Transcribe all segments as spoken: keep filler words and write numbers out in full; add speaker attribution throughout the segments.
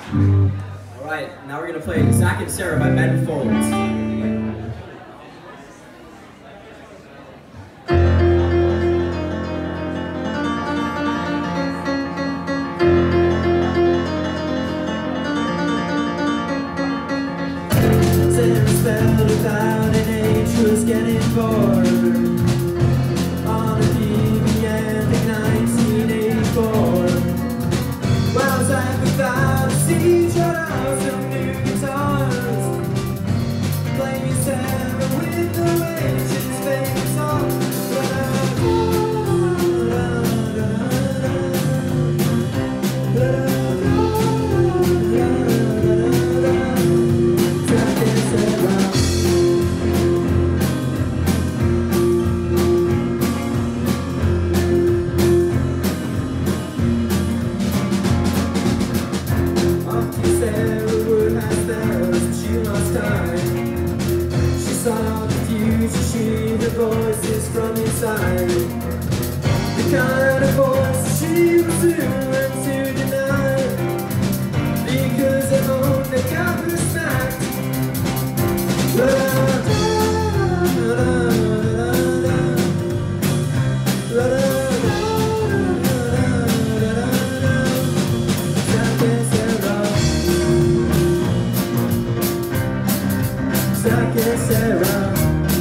Speaker 1: Alright, now we're going to play Zach and Sara by Ben Folds.
Speaker 2: About an age who was getting bored on a T V end in nineteen eighty-four. Well, Zach without a seat shut out some new guitars, playing Sara with the way she's famous song. She the voices from inside, the kind of voice she was learn to deny, because at home they got her smacked. La, da, da, da, da, la, da, Zach and Sara.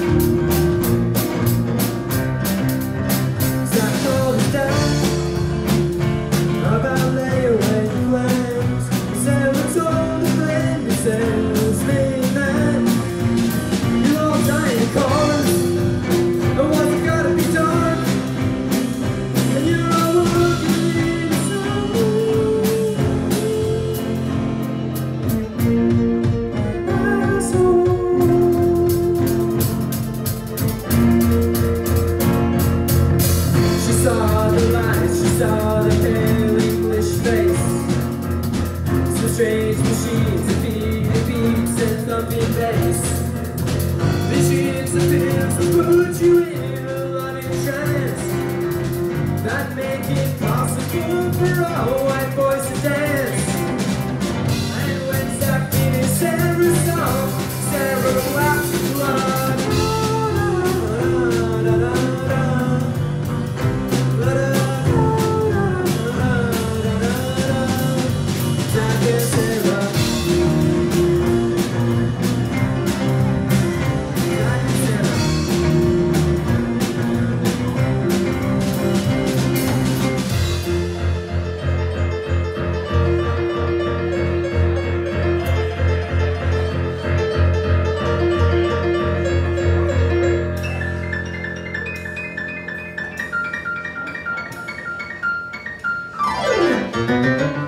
Speaker 2: Saw the pale English face, some strange machines that feed the beats and thumping bass. Visions of pills that put you in a loving trance, that make it possible for a white voice to dance. And when Zach in his Sara song, Sara laughed with blood. Thank you.